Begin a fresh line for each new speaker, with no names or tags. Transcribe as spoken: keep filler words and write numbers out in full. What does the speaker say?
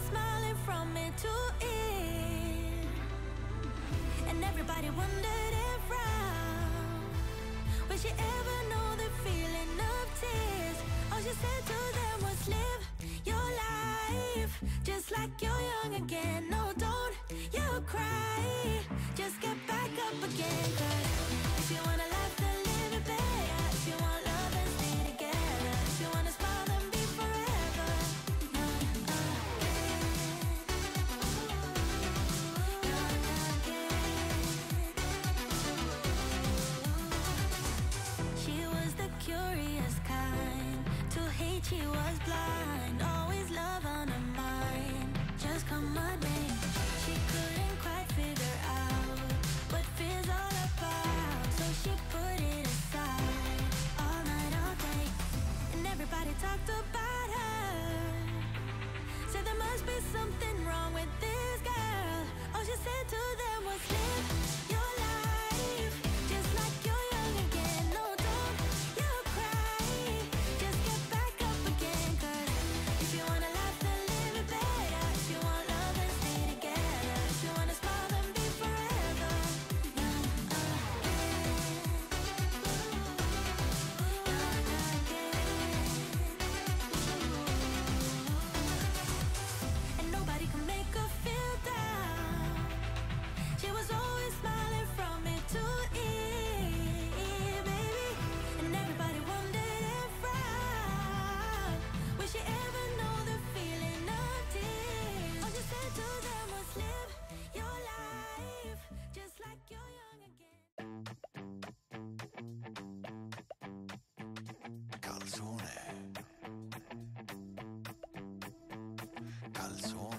smiling from ear to ear, and everybody wondered if round will she ever know the feeling of tears. All she said to them was live your life just like you're young again. No, don't you cry, just get back up again. Cause if you wanna laugh, then live it better. If you want love, then stay together. If you wanna smile, then be forever young again. Young again. She was the curious kind. To hate she was blind. Always love on her mind. Just come on, babe. She couldn't quite figure out what fear's all about, so she put it aside all night, all day. And everybody talked about her, said there must be something wrong with this girl. All she said to them was live your life just like you're young again. No, don't you cry, just get back up again. Cause if you wanna laugh, then live it better. If you want love, then stay together. If you wanna smile, then be forever young again. Young again. And nobody can make her feel down. She was always smiling from ear to ear, baby. And everybody wondered if round will she ever know the feeling of tears. All she said to them was live your life just like you're young again.
Calzone. Calzone.